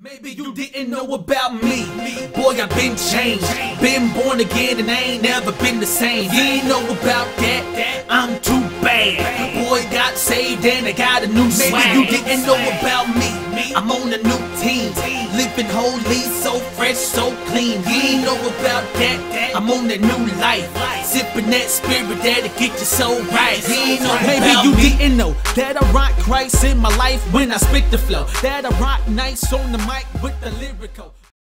Maybe you didn't know about me. Boy, I've been changed. Been born again and I ain't never been the same. You ain't know about that, I'm too bad. Boy, got saved and I got a new swag. Maybe you didn't know about me. I'm on a new team. Livin Holy, so fresh, so clean. You ain't know about that, I'm on that new life. Sippin that spirit that'll get you so right. You ain't know Maybe about you me. didn't know that I rock Christ in my life when I spit the flow. That I rock nice on the mic with the lyrical.